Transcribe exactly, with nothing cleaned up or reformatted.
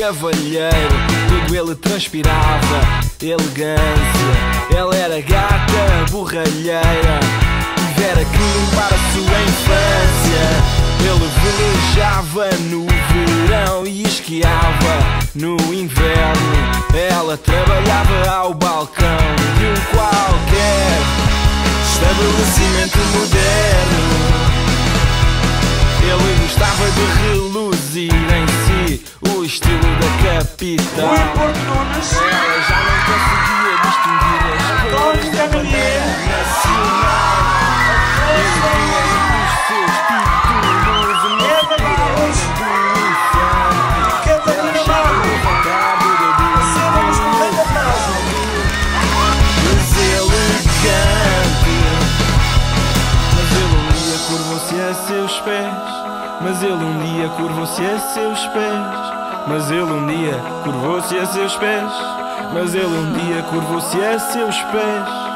cavalheiro, tudo ele transpirava elegância. Ela era gata, borralheira, tivera que limpar a sua infância. Ele velejava no verão e esquiava no inverno. Ela trabalhava ao balcão de um qualquer estabelecimento moderno. Ele gostava de reluzir em si o estilo da capital. Ela já não conseguia distinguir as cores da bandeira nacional. Ele tinha entre os seus títulos uma figura do infante. Ela achava levantado da deselegante. Mas ele um dia curvou-se a seus pés. Mas ele um dia curvou-se a seus pés. Mas ele um dia curvou-se a seus pés. Mas ele um dia curvou-se a seus pés.